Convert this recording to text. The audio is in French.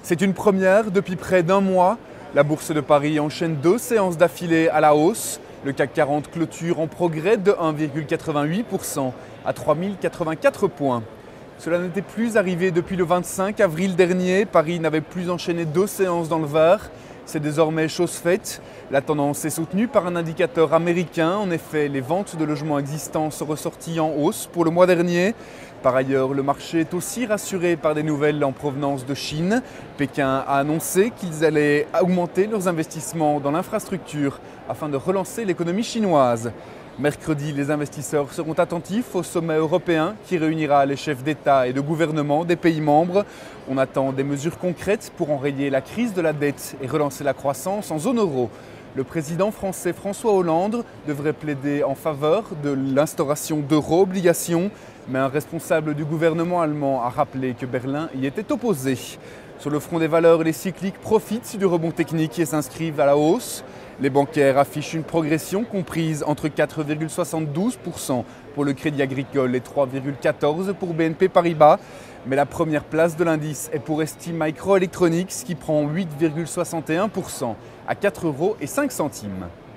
C'est une première depuis près d'un mois. La Bourse de Paris enchaîne 2 séances d'affilée à la hausse. Le CAC 40 clôture en progrès de 1,88% à 3084 points. Cela n'était plus arrivé depuis le 25 avril dernier. Paris n'avait plus enchaîné 2 séances dans le vert. C'est désormais chose faite. La tendance est soutenue par un indicateur américain. En effet, les ventes de logements existants sont ressorties en hausse pour le mois dernier. Par ailleurs, le marché est aussi rassuré par des nouvelles en provenance de Chine. Pékin a annoncé qu'ils allaient augmenter leurs investissements dans l'infrastructure afin de relancer l'économie chinoise. Mercredi, les investisseurs seront attentifs au sommet européen qui réunira les chefs d'État et de gouvernement des pays membres. On attend des mesures concrètes pour enrayer la crise de la dette et relancer la croissance en zone euro. Le président français François Hollande devrait plaider en faveur de l'instauration d'euro-obligations, mais un responsable du gouvernement allemand a rappelé que Berlin y était opposé. Sur le front des valeurs, les cycliques profitent du rebond technique et s'inscrivent à la hausse. Les bancaires affichent une progression comprise entre 4,72% pour le Crédit Agricole et 3,14% pour BNP Paribas. Mais la première place de l'indice est pour ST Microelectronics qui prend 8,61% à 4,05 €.